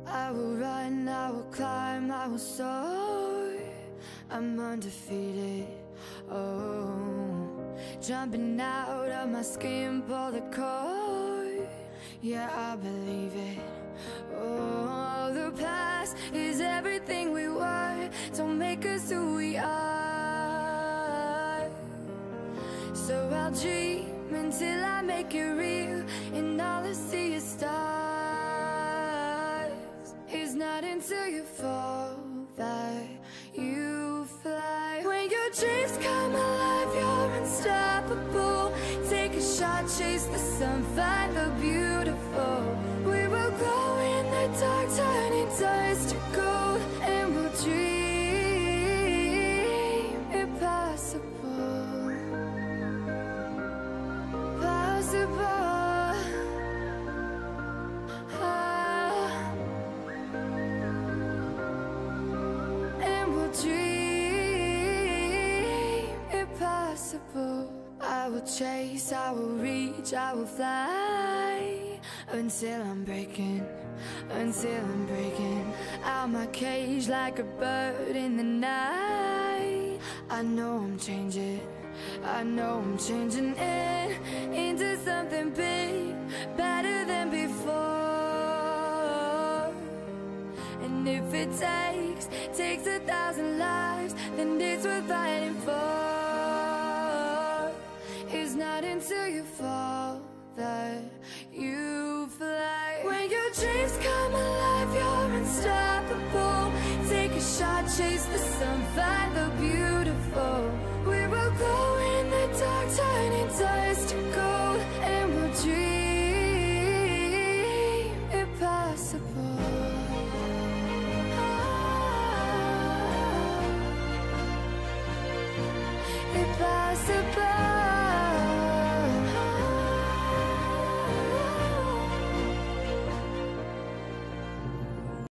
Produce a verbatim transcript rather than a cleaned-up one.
I will run, I will climb, I will soar. I'm undefeated, oh. Jumping out of my skin, pull the cord. Yeah, I believe it. Oh, the past is everything we were. Don't make us who we are. So I'll dream until I make it real, and all I see is stars. It's not until you fall that you fly. When your dreams come alive, you're unstoppable. Take a shot, chase the sun, find the beautiful. We will glow in the dark, turning dust to gold, and we'll dream impossible. Possible. Ah. And we'll dream impossible. I will chase, I will reach, I will fly, until I'm breaking, until I'm breaking out my cage like a bird in the night. I know I'm changing, I know I'm changing it into something big, better than before. And if it takes, takes a thousand lives, then it's worth fighting for. It's not until you fall that you fly. When your dreams come alive, you're unstoppable. Take a shot, chase the sun, find the beautiful. We will glow in the dark, turning dust to gold, and we'll dream impossible. Ah, impossible.